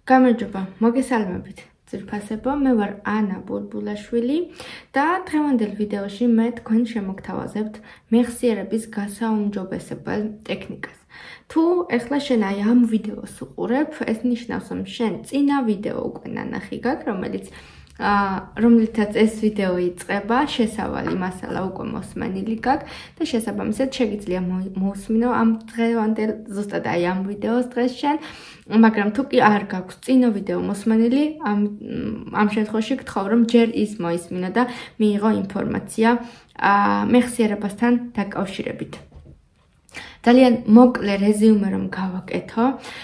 გამარჯობა, მოგესალმებით. ძირფასებო, მე ვარ ანა ბულბულაშვილი და დღევანდელ ვიდეოში მე თქვენ შემოგთავაზებთ მეხსიერების გასაუმჯობესებელ ტექნიკას. თუ ეხლა შენ აი ამ ვიდეოს უყურებ, ეს ნიშნავს, რომ შენ წინა ვიდეო უკვე ნანახი გაქვს, რომლითაც ეს ვიდეო იწყება, შესავალი მასალა უკვე მოსმენილი გაქვს და შესაბამისად შეგიძლია მოусმინო ამ დღევანდელ ზუსტად აი ამ ვიდეოს დღეს შენ, მაგრამ თუ კი არ გაქვს წინა ვიდეო მოსმენილი, ამ შემთხვევაში გთხოვ, რომ ჯერ ის მოისმინო და მიიღო ინფორმაცია მეხსიერებასთან დაკავშირებით. ძალიან მოკლე რეზიუმე რომ გავაკეთო,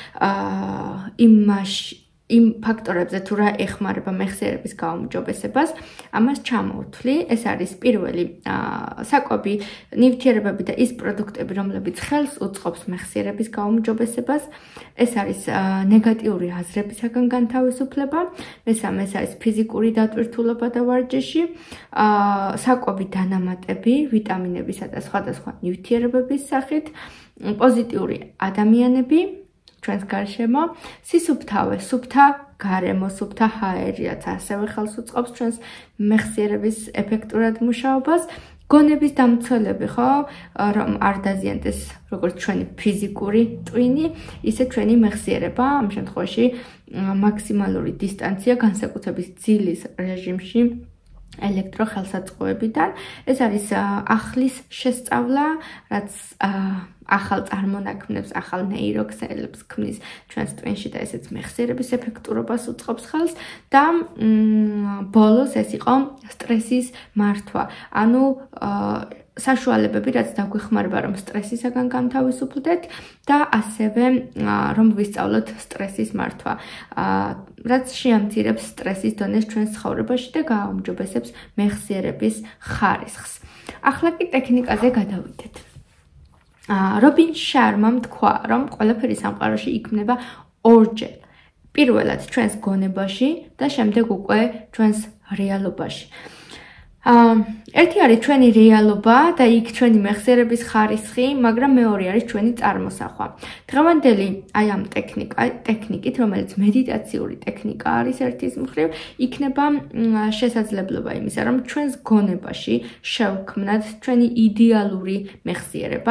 იმ ფაქტორებზე თუ რა ეხმარება მეხსიერების გაუმჯობესებას, ამას ჩამოვთვლი. ეს არის პირველი საკვები ნივთიერებები და ის პროდუქტები, რომლებიც ხელს უწყობს მეხსიერების გაუმჯობესებას. ეს არის ნეგატიური აზრებისაგან განთავისუფლება. მესამე ეს არის ფიზიკური დატვირთულობა და ვარჯიში, საკვები დანამატები, ვიტამინებისა და სხვადასხვა ნივთიერებების სახით, პოზიტიური ადამიანები, ჩვენს გარშემო, სისუფთავე, სუფთა გარემო, სუფთა ჰაერი, რაც ასევე ხელს უწყობს ჩვენს მეხსიერების ეფექტურად მუშაობას, გონების დამცველები, ხო, რომ არ დაზიანდეს როგორც ჩვენი ფიზიკური ტვინი, ისე ჩვენი მეხსიერება, ამ შემთხვევაში მაქსიმალური დისტანცია განსაკუთრების ძილის რეჟიმში ელექტროხელსაწყოებიდან. ეს არის ახლის შესწავლა, რაც ახალ წარმონაქმნებს, ახალ ნეიროქსელებს ქმნის ჩვენს ტვინში და ესეც მეხსიერების ეფექტურობას უწყობს ხელს და ბოლოს ეს იყო სტრესის მართვა. ანუ საშუალებები, რაც დაგვეხმარება, რომ სტრესისაგან განთავისუფლდეთ და ასევე რომ ვისწავლოთ სტრესის მართვა, რაც შეამცირებს სტრესის დონეს ჩვენს ცხოვრებაში და გააუმჯობესებს მეხსიერების ხარისხს. ახლა კი ტექნიკაზე გადავიდეთ. რობინ შარმამ თქვა, რომ ყველაფერი სამყაროში იქმნება ორჯერ. პირველად ჩვენს გონებაში და შემდეგ უკვე ჩვენს რეალობაში. ერთი არის ჩვენი რეალობა და იქ ჩვენი მეხსიერების ხარისხი, მაგრამ მეორე არის ჩვენი წარმოსახვა. დღევანდელი აი ამ ტექნიკით, რომელიც მედიტაციური ტექნიკა არის ერთის მხრივ, იქნება შესაძლებლობა იმისა, რომ ჩვენს გონებაში შევქმნათ ჩვენი იდეალური მეხსიერება,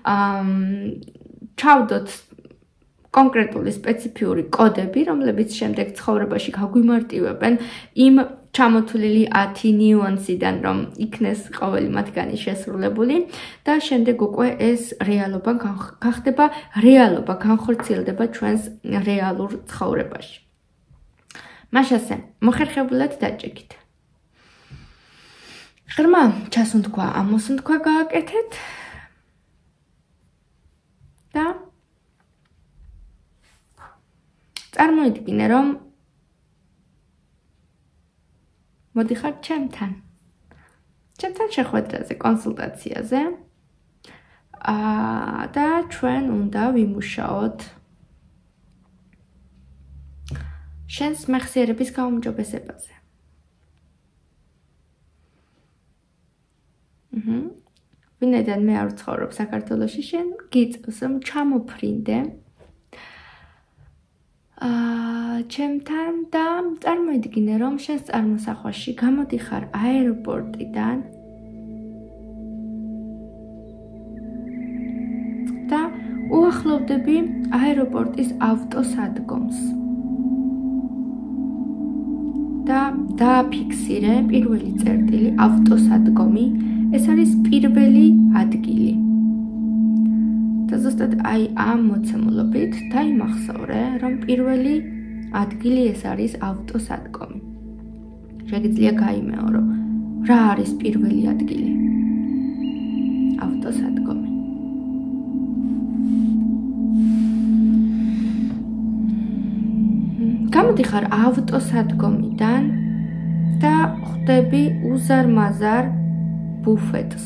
ჩავდოთ კონკრეტული სპეციფიური კოდები, რომლებიც შემდეგ ცხოვრებაში გაგვიმარტივებენ იმ ჩამოთვლილი 10 ნიუანსიდან, რომ იქნეს ყოველი მათგანი შესრულებული და შემდეგ უკვე ეს რეალობა გახდება რეალობა, განხორციელდება ჩვენს რეალურ ცხოვრებაში. მაშასე, მოხერხებულად დაჭეკით. ღრმა ჩასუნთქვა, ამოსუნთქვა გააკეთეთ და წარმოიდგინე, რომ მოდიხარ ჩემთან შეხვედრაზე, კონსულტაციაზე და ჩვენ უნდა ვიმუშაოთ შენს მეხსიერების გაუმჯობესებაზე. ვინაიდან მე არ ვცხოვრობ საქართველოში, შენ გიწევს, რომ ჩამოფრინდე ჩემთან და წარმოიდგინე, რომ შენს წარმოსახვაში გამოდიხარ აეროპორტიდან და უახლოვდები აეროპორტის ავტოსადგომს და დააფიქსირე პირველი წერტილი ავტოსადგომი, ეს არის პირველი ადგილი. და ზუსტად აი ამ მოცემულობით დაიმახსოვრე, რომ პირველი ადგილი ეს არის ავტოსადგომი. შეგიძლია გაიმეორო, რა არის პირველი ადგილი? ავტოსადგომი. გამოდიხარ ავტოსადგომიდან და ხვდები უზარმაზარ ბუფეტს.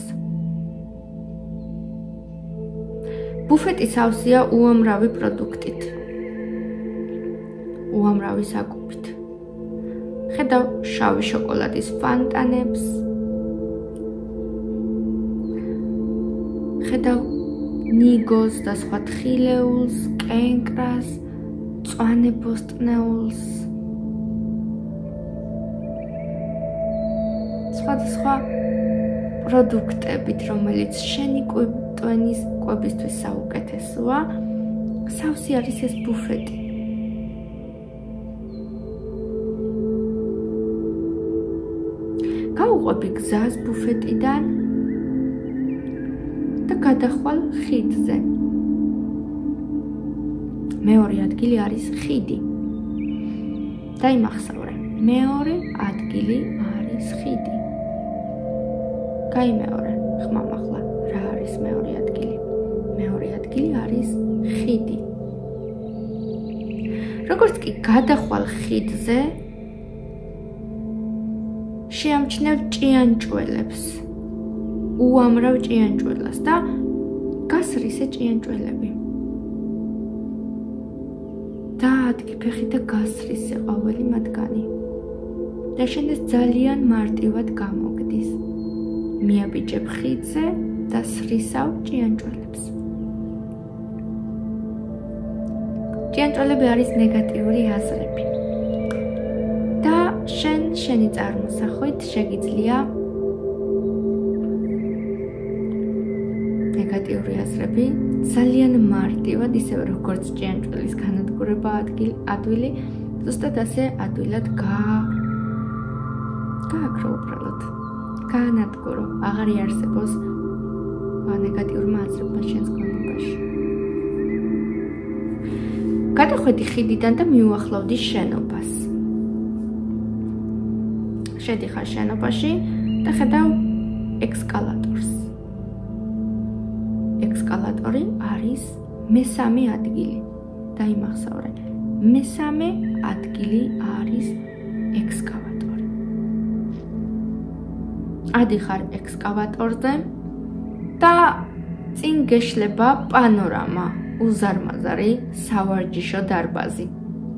ბუფეტი სავსეა უამრავი პროდუქტით, უამრავი საკუპით. ხედავ შავი შოკოლადის ფონტანებს, ხედავ ნიგოს და სხვა თხილეულს, კენკრას, მწვანე ბოსტნეულს. სხვადასხვა პროდუქტებით, რომელიც შენი ტვენის კვებისთვის საუკეთესოა, სავსე არის ეს ბუფეტი. გაუყვები გზას ბუფეტიდან და გადახვალ ხიდზე. მეორე ადგილი არის ხიდი. დაიმახსოვრე, მეორე ადგილი არის ხიდი. გაიმეორე, ხმამაღლა, რა არის მეორე ადგილი? მეორე ადგილი არის ხიდი. როგორც კი გადახვალ ხიდზე, შეამჩნევ ჭიანჭველებს, უამრავ ჭიანჭველას და გასრისე ჭიანჭველები. დაადგი ფეხი და გასრისე ყოველი მათგანი. და შენ ეს ძალიან მარტივად გამოგდის. მიაბიჭებ ხიდზე და სრისავ ჭიანჭველებს. ჭიანჭველები არის ნეგატიური აზრები. და შენი წარმოსახვით შეგიძლია ნეგატიური აზრები ძალიან მარტივად, ისევე როგორც ჭიანჭველის განადგურება ადვილი, ზუსტად ასე ადვილად გააქრო უბრალოდ. გაანადგურო, აღარ იარსებოს ნეგატიურმა აზრებმა შენს გონებაში. გადახვედი ხიდიდან და მიუახლოვდი შენობას. შედიხარ შენობაში და ხედავ ექსკალატორს. ექსკალატორი არის მესამე ადგილი. დაიმახსოვრე, მესამე ადგილი არის ექსკავატორი. ადიხარ ექსკავატორზე და წინ გეშლება პანორამა, უზარმაზარი სავარჯიშო დარბაზი.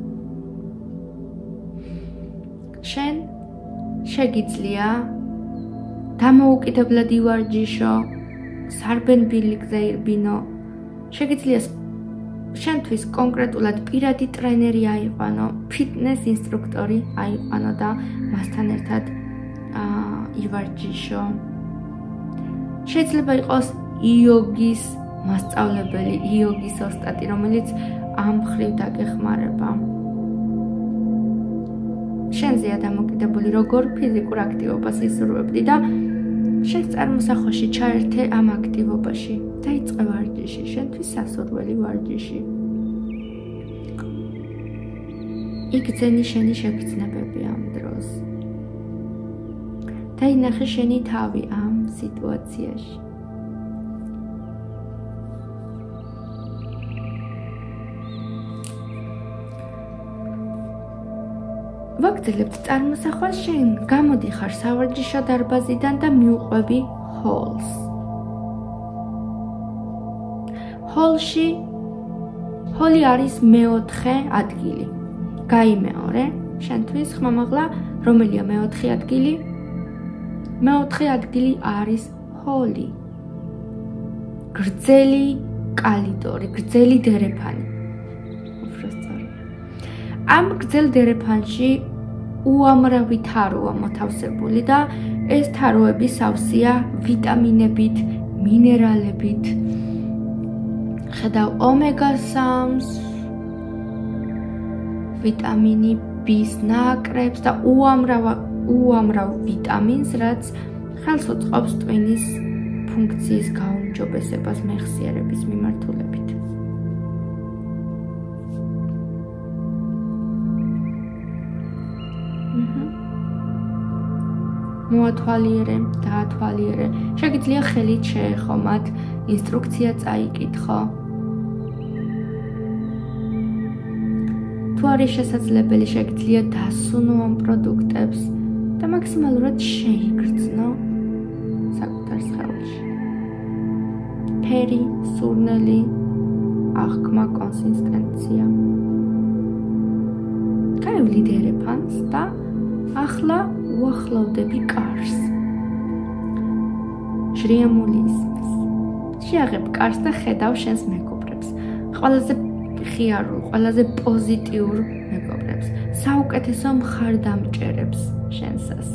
შენ შეგიძლია დამოუკიდებლად ივარჯიშო, სარბენბილი გზა ირბინო, შეგიძლია შენთვის კონკრეტულად პირადი ტრენერი აიყვანო, ფიტნეს ინსტრუქტორი აიყვანო და მასთან ერთად ივარჯიშო. შეიძლება იყოს იოგის მასწავლებელი, იოგის ოსტატი, რომელიც ამ მხრივ დაგეხმარება. შენზეა დამოკიდებული, როგორ ფიზიკურ აქტივობას იზრუებდი და შენს წარმოსახვაში ჩაერთე ამ აქტივობაში. დაიწყე ვარჯიში, შენთვის სასურველი ვარჯიში. იგრძენი შენი შეგრძნებები ამ დროს. დაინახე შენი თავი ამ სიტუაციაში. ვაგრძელებთ წარმოსახვას, შენ გამოდიხარ სავარჯიშო დარბაზიდან და მიუყვები ჰოლს. ჰოლი არის მეოთხე ადგილი. გაიმეორე, შენთვის ხმამაღლა, რომელია მეოთხე ადგილი? მეოთხე ადგილი არის ჰოლი. გრძელი კალიდორი, გრძელი დერეფანი. ამ გრძელ დერეფანში უამრავი თაროა მოთავსებული და ეს თაროები სავსეა ვიტამინებით, მინერალებით. ხედავ ომეგა-3-ს, ვიტამინი B-ს ნაკრებს და უამრავ ვიტამინს, რაც ხელს უწყობს ტვინის ფუნქციის გაუმჯობესებას მეხსიერების მიმართულებით. მოათვალიერე, დაათვალიერე. შეგიძლია ხელით შეეხო მათ, ინსტრუქცია წაიკითხო. თუ არის შესაძლებელი, შეგიძლია დასუნო ამ პროდუქტებს და მაქსიმალურად შეიგრძნო საკუთარ სხეულში. ფერი, სურნელი, აღქმა, კონსისტენცია. გაივლი დერეფანს და ახლა უახლოვდები კარს. შრიამული ისმის. შეაღებ კარს და ხედავ შენს მეგობრებს. ყველაზე მხიარულ, ყველაზე პოზიტიურ მეგობრებს, საუკეთესო მხარდამჭერებს შენსას.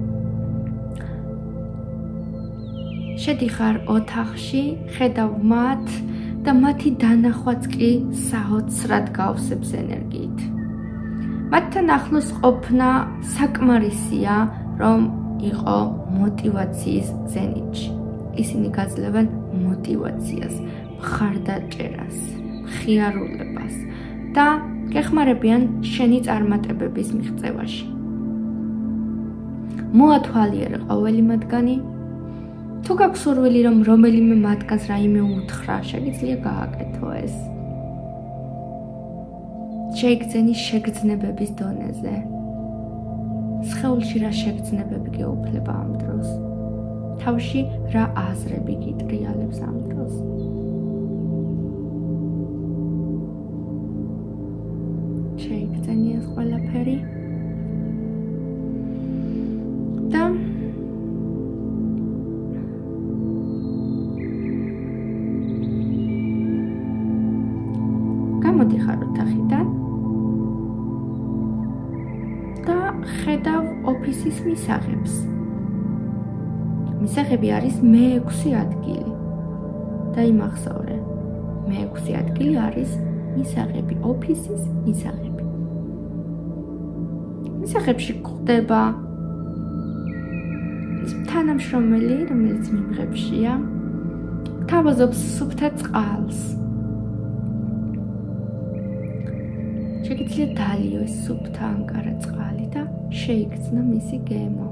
შედიხარ ოთახში, ხედავ მათ და მათი დანახვაც კი საოცრად გავსებს ენერგიით. მათთან ახლოს ყოფნა საკმარისია, რომ იყო მოტივაციის ზენიტში. ისინი გაძლევენ მოტივაციას, მხარდაჭერას, მხიარულებას და გეხმარებიან შენი წარმატებების მიღწევაში. მოათვალიერე ყოველი მათგანი. თუ გაქვს სურვილი, რომ რომელიმე მათგანს რაიმე უთხრა, შეგიძლია გააკეთო ეს. შეიგრძენი შეგრძნებების დონეზე. სხეულში რა შეგრძნებები გეუფლება ამ დროს? თავში რა აზრები გიტრიალებს ამ დროს? შეიგრძენი ეს ყველაფერი და გამოდიხარ ოთახიდან და ხედავ ოფისის მისაღებს. მისაღები არის მე-6 ადგილი. და იმახსოვრე, მე-6 ადგილი არის მისაღები, ოფისის მისაღები. მისაღებში გვხდება ის თანამშრომელი, რომელიც მიმღებშია, თავაზობს სუფთა წყალს. შეგიძლია დალიო ეს სუფთა ანკარა წყალი და შეიგრძნო მისი გემო.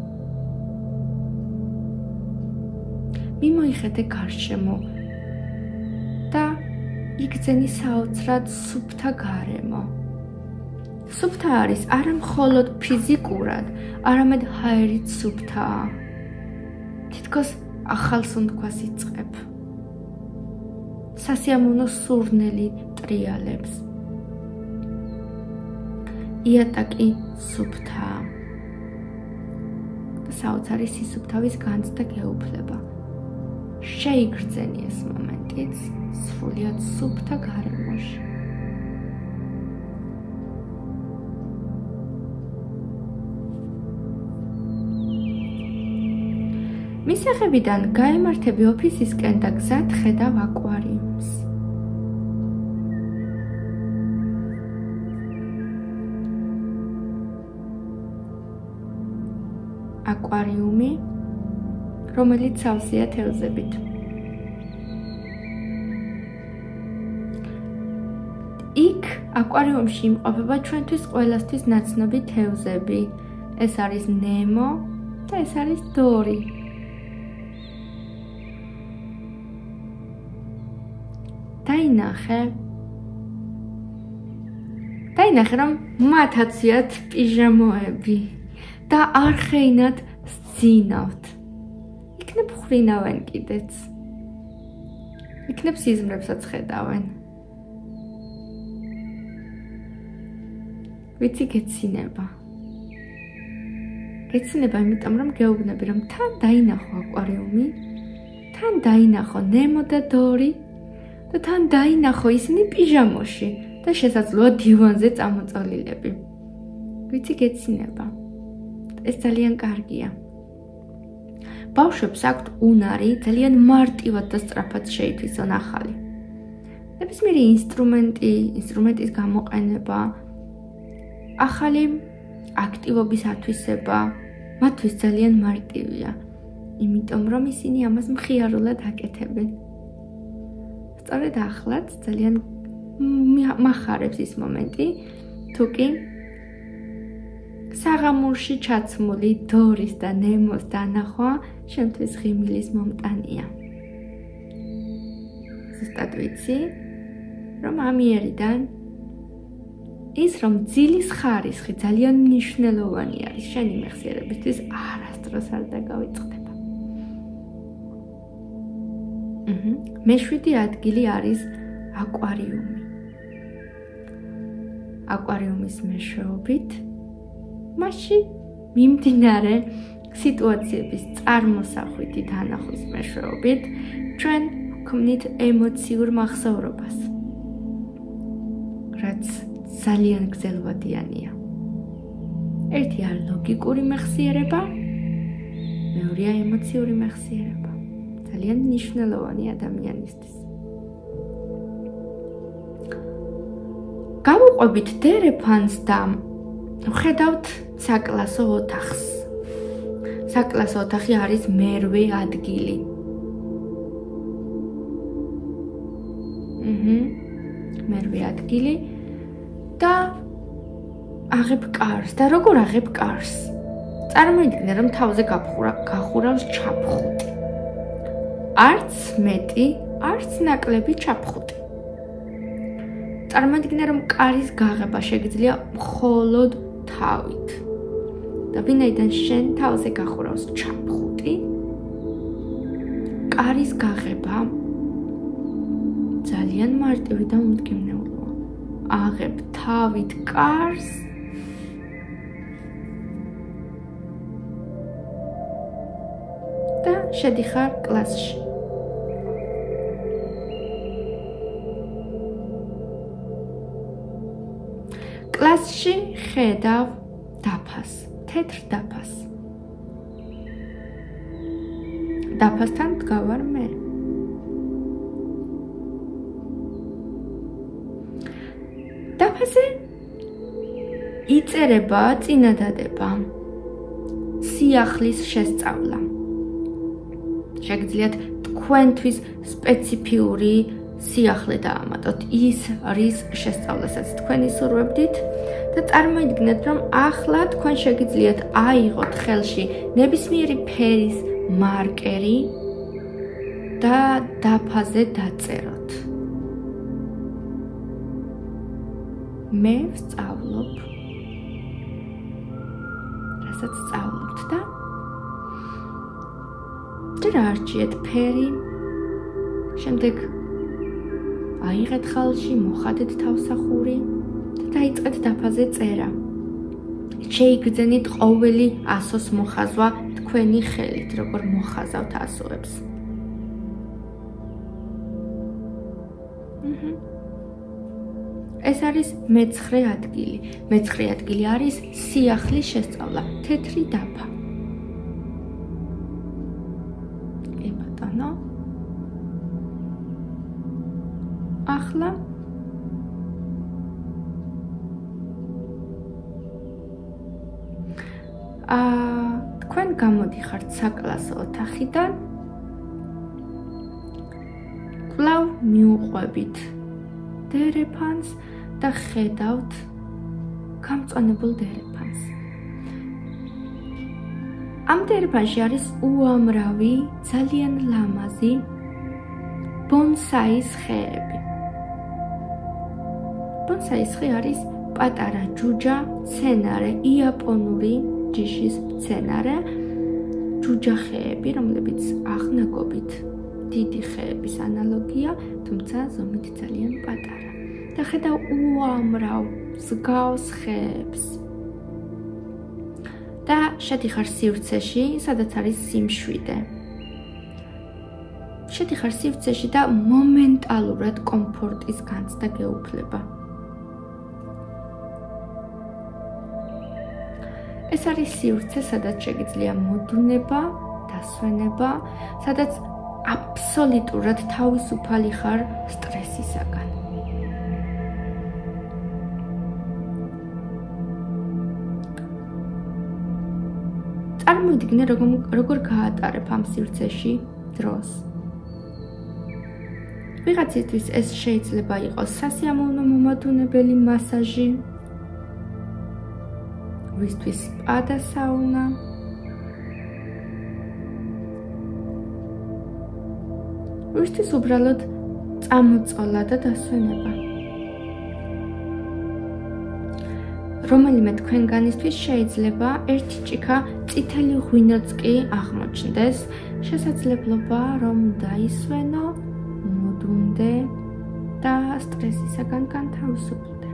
მიმოიხედე გარშემო და იგრძენი საოცრად სუფთა გარემო. სუფთა არის არა მხოლოდ ფიზიკურად, არამედ ჰაერით სუფთაა. თითქოს ახალს უნდქვას იწყებ. სასიამოვნო სურნელი ტრიალებს. იატაკი სუფთაა. და საოცარი სისუფთავის განცდა გეუფლება. შეიგრძენი ეს მომენტიც სრულიად სუფთა გარემოში. მისაღებიდან გაემართები ოფისისკენ და გზად ხედავ აკვარიუმს. აკვარიუმი, რომელიც სავსეა თევზებით. იქ აკვარიუმში იმყოფება ჩვენთვის ყველასთვის ნაცნობი თევზები. ეს არის ნემო და ეს არის დორი. დაინახე, რომ მათ აცვიათ პიჟამოები და არ ხეინათ სძინავთ. იქნებ ხრინავენ კიდეც. იქნებ სიზმრებსაც ხედავენ. ვიცი გეცინება. გეცინება იმიტომ, რომ გეუბნები, რომ თან დაინახო აკვარიუმი, თან დაინახო ნემო და დორი და თან დაინახო ისინი პიჟამოში და შესაძლოა დივანზე წამოწოლილები. ვიცი გეცინება. ეს ძალიან კარგია. ბავშვებს აქვთ უნარი ძალიან მარტივად და სწრაფად შეითვისონ ახალი. ნებისმიერი ინსტრუმენტის გამოყენება, ახალი აქტივობის ათვისება მათთვის ძალიან მარტივია, იმიტომ რომ ისინი ამას მხიარულად აკეთებენ. სწორედ ახლაც ძალიან მახარებს ის მომენტი, თუკი საღამურში ჩაცმული დორის და ნემოს დანახვა შემთხვევის ღიმილის მომტანია. ზუსტად ვიცი, რომ ამიერიდან ის რომ ძილის ხარისხი ძალიან მნიშვნელოვანი არის შენი მეხსიერებისთვის არასდროს არ დაგავიწყდება. მე-7 ადგილი არის აკვარიუმი. აკვარიუმის მეშვეობით მასში მიმდინარე სიტუაციების წარმოსახვითი თანახოს მეშვეობით ჩვენ ვქმნით ემოციურ მახსოვრობას. რაც ძალიან გრძელვადიანია. ერთია ლოგიკური მეხსიერება, მეორეა ემოციური მეხსიერება. ძალიან მნიშვნელოვანი ადამიანისთვის. გავუყვებით დერეფანს და ვხედავთ საკლასო ოთახს. საკლასო ოთახი არის მერვე ადგილი. მერვე ადგილი და აღებ კარს და როგორ აღებ კარს? წარმოიდგინე რომ თავზე გახურავს ჩაფხუტი. არც მეტი, არც ნაკლები ჩაფხუტი. წარმოიდგინე რომ კარის გაღება შეგიძლია მხოლოდ თავით. და ვინაიდან შენ თავზე გახურავს ჩაფხუტი, კარის გაღება ძალიან მარტივი და უმდგემნეულოა. აღებ თავით კარს და შედიხარ კლასში. კლასში ხედავ დაფას, თეთრ დაფას. დაფასთან დგავარ მე. დაფაზე იწერება წინადადება, სიახლის შესწავლა. შეგიძლიათ თქვენთვის სპეციფიური სიახლე დაამატოთ ის რის შესწავლასაც თქვენ ისურვებდით და წარმოიდგინეთ რომ ახლა თქვენ შეგიძლიათ აიღოთ ხელში ნებისმიერი ფერის მარკერი და დაფაზე დაწეროთ. მე ვსწავლობ, რასაც სწავლობთ და ჯერ არჩიეთ ფერი, შემდეგ აიღეთ ხალში, მოხადეთ თავსახური და დაიწყეთ დაფაზე წერა. შეიგრძენით ყოველი ასოს მოხაზვა თქვენი ხელით, როგორ მოხაზავთ ასოებს. ეს არის მე-9 ადგილი. მე-9 ადგილი არის სიახლის შესწავლა, თეთრი დაფა. კი ბატონო. ახლა თქვენ გამოდიხართ საკლასო ოთახიდან. კვლავ მიუყვებით დერეფანს და ხედავთ გამწვანებულ დერეფანს. ამ დერეფანში არის უამრავი, ძალიან ლამაზი ბონსაის ხეები. ბონსაის ხე არის პატარა ჯუჯა მცენარე, იაპონური ჯიშის მცენარე, ჯუჯა ხეები, რომლებიც აღნაგობით დიდი ხეების ანალოგია, თუმცა ზომით ძალიან პატარა. და ხედავ უამრავ მსგავს ხეებს. და შედიხარ სივრცეში, სადაც არის სიმშვიდე. შედიხარ სივრცეში და მომენტალურად კომფორტის განცდა გეუფლება. ეს არის სივრცე, სადაც შეგიძლია მოდუნება, დასვენება, სადაც აბსოლუტურად თავისუფალი ხარ სტრესისაგან. წარმოიდგინე, როგორ გაატარებ ამ სივრცეში დროს. ვიღაცისთვის ეს შეიძლება იყოს სასიამოვნო მომადუნებელი მასაჟი, ვისთვის სპა და საუნა, ვისთვის უბრალოდ წამოწოლა და დასვენება. რომელიმე თქვენგანისთვის შეიძლება ერთი ჭიქა წითელი ღვინოც კი აღმოჩნდეს, შესაძლებლობა რომ დაისვენო, მოდუნდე და სტრესისაგან განთავისუფლდე.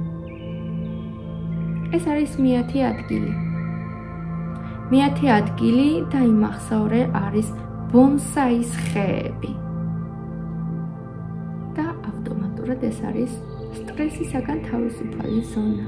ეს არის მე-10 ადგილი. მე-10 ადგილი და იმახსოვრე არის ბონსაის ხეები. და ავტომატურად ეს არის სტრესისაგან თავისუფალი ზონა.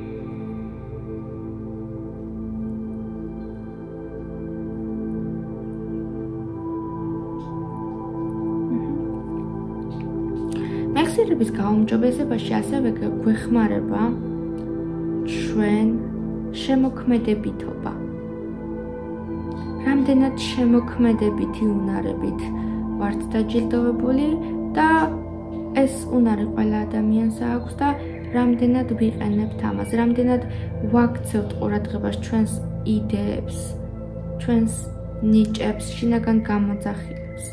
მეხსიერების გაუმჯობესებაში ასევე გვეხმარება ჩვენ შემოქმედებითობა. რამდენად შემოქმედებითი უნარებით ვართ დაჯილდოვებული და ეს უნარი ყველა ადამიანს აქვს და რამდენად ვიყენებთ ამას, რამდენად ვაქცევთ ყურადღებას ჩვენს იდეებს, ჩვენს ნიჭებს, შინაგან გამოძახილებას.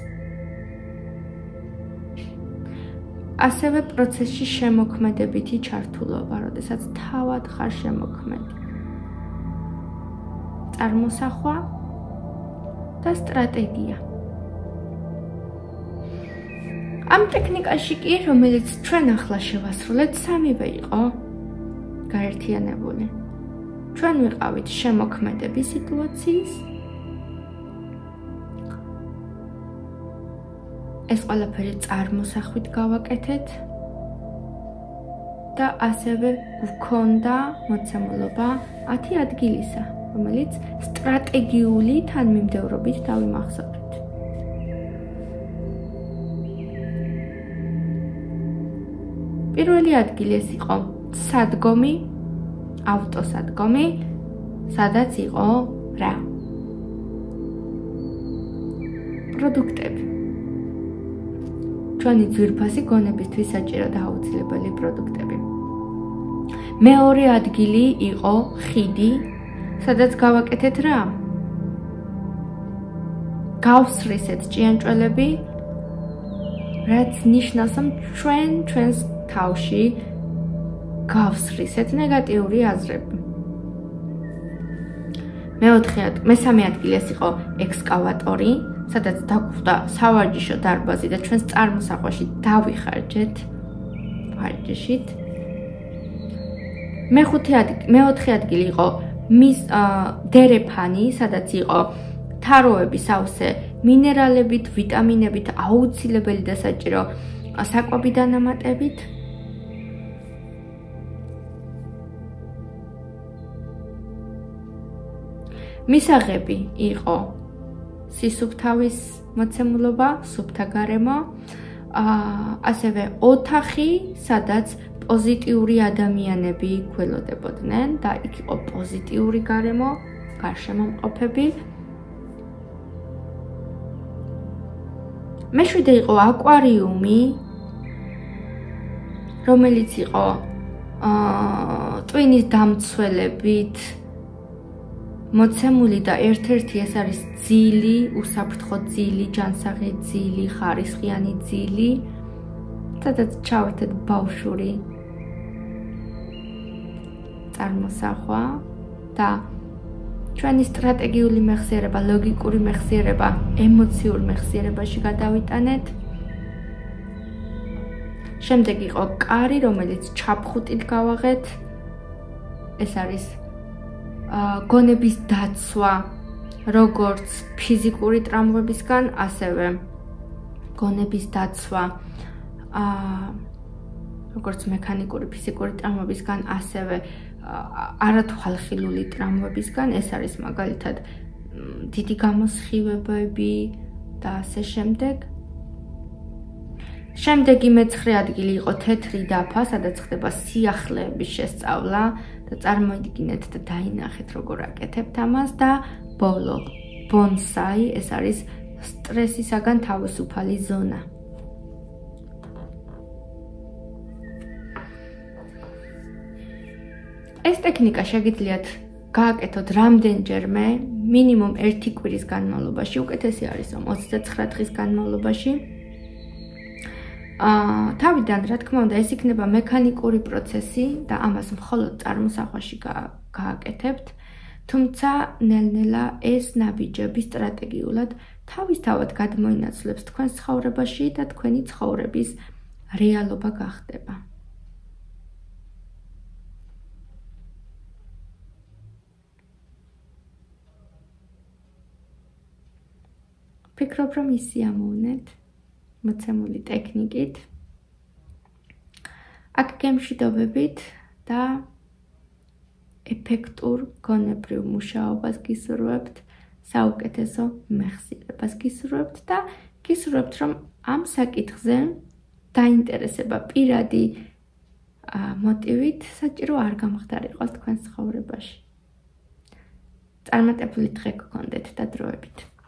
ასევე პროცესში შემოქმედებითი ჩართულობა, როდესაც თავად ხარ შემოქმედი. წარმოსახვა და სტრატეგია. ამ ტექნიკაში კი, რომელიც ჩვენ ახლა შევასრულეთ, სამივე იყო გაერთიანებული. ჩვენ ვიყავით შემოქმედები სიტუაციის. ეს ყველაფერი წარმოსახვით გავაკეთეთ და ასევე გვქონდა მოცემულობა 10 ადგილისა, რომელიც სტრატეგიული თანმიმდევრობით დავიმახსოვრეთ. პირველი ადგილი ეს იყო სადგომი, ავტოსადგომი, სადაც იყო რა? პროდუქტები. ჩვენი ძვირფასი გონებისთვის საჭირო და აუცილებელი პროდუქტები. მეორე ადგილი იყო ხიდი, სადაც გავაკეთეთ რა? გავსრისეთ ჭიანჭველები, რაც ნიშნავს, რომ ჩვენს თავში გავსრისეთ ნეგატიური აზრები. მესამე ადგილი ეს იყო ექსკავატორი, სადაც დაგვხვდა სავარჯიშო დარბაზი და ჩვენს წარმოსახვაში დავიხარჯეთ ვარჯიშით. მეოთხე ადგილი იყო დერეფანი, სადაც იყო თაროები სავსე მინერალებით, ვიტამინებით, აუცილებელი და საჭირო საკვები დანამატებით. მისაღები იყო სისუფთავის მოცემულობა, სუფთა გარემო, ასევე ოთახი, სადაც პოზიტიური ადამიანები გველოდებოდნენ და იქ იყო პოზიტიური გარემო, გარშემომყოფები. მეშვიდე იყო აკვარიუმი, რომელიც იყო ტვინის დამცველებით მოცემული და ერთ-ერთი ეს არის ძილი, უსაფრთხო ძილი, ჯანსაღი ძილი, ხარისხიანი ძილი, სადაც ჩავეთეთ ბავშვური წარმოსახვა და ჩვენი სტრატეგიული მეხსიერება, ლოგიკური მეხსიერება, ემოციურ მეხსიერებაში გადავიტანეთ. შემდეგ იყო კარი, რომელიც ჩაფხუტით გავაღეთ. ეს არის გონების დაცვა, როგორც ფიზიკური ტრავმებისგან, ასევე გონების დაცვა, როგორც მექანიკური, ფიზიკური ტრავმებისგან, ასევე არათვალხილული ტრავმებისგან. ეს არის მაგალითად დიდი გამოსხივებები და ასე შემდეგ. შემდეგი მეცხრე ადგილი იყო თეთრი დაფა, სადაც ხდება სიახლეების შესწავლა და წარმოიდგინეთ და დაინახეთ როგორ აკეთებთ ამას და ბოლო ბონსაი, ეს არის სტრესისაგან თავისუფალი ზონა. ეს ტექნიკა შეგიძლიათ გააკეთოთ რამდენჯერმე, მინიმუმ 1 კვირის განმავლობაში, უკეთესი არის 29 დღის განმავლობაში. თავიდან, რა თქმა უნდა, ეს იქნება მექანიკური პროცესი და ამას მხოლოდ წარმოსახვაში გააკეთებთ, თუმცა ნელ-ნელა ეს ნაბიჯები სტრატეგიულად თავისთავად გადმოინაცვლებს თქვენს ცხოვრებაში და თქვენი ცხოვრების რეალობა გახდება. ფიქრობ, რომ ისი ამოვნეთ მოცემული ტექნიკით. აქ გემშვიდობებით და ეფექტურ გონებრივ მუშაობას გისურვებთ, საუკეთესო მეხსიერებას გისურვებთ და გისურვებთ, რომ ამ საკითხზე დაინტერესება პირადი მოტივით საჭირო არ გამხდარიყოს თქვენს ცხოვრებაში. წარმატებული დღე გქონდეთ და დროებით.